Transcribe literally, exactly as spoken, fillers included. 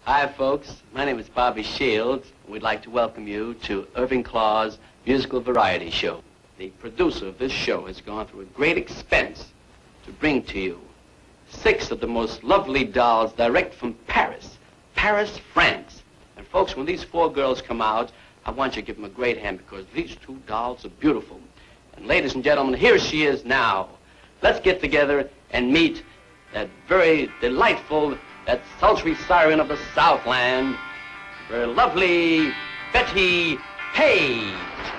Hi, folks. My name is Bobby Shields. We'd like to welcome you to Irving Klaw's musical variety show. The producer of this show has gone through a great expense to bring to you six of the most lovely dolls direct from Paris, Paris, France. And folks, when these four girls come out, I want you to give them a great hand because these two dolls are beautiful. And ladies and gentlemen, here she is now. Let's get together and meet that very delightful, that sultry siren of the Southland, very lovely Bettie Page.